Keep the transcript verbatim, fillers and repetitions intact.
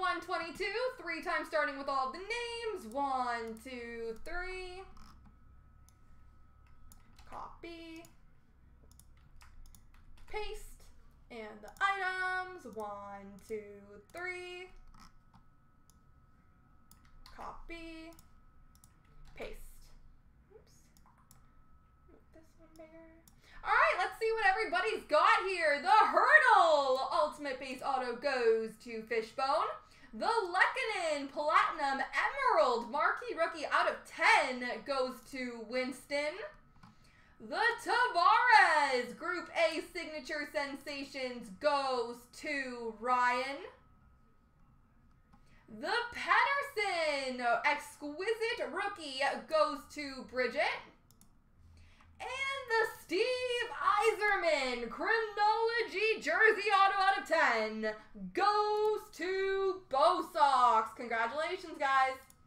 one twenty-two, three times starting with all of the names. One, two, three. Copy. Paste. And the items. One, two, three. Copy. Paste. Oops. Make this one bigger. All right, let's see what everybody's got here. The Hurdle Ultimate Base Auto goes to Fishbone. The Lekkonen Platinum Emerald Marquee Rookie out of ten goes to Winston. The Tavares Group A Signature Sensations goes to Ryan. The Patterson Exquisite Rookie goes to Bridget. And the Steve Yzerman Chronology Jersey Auto out of ten goes to Bo Sox. Congratulations, guys.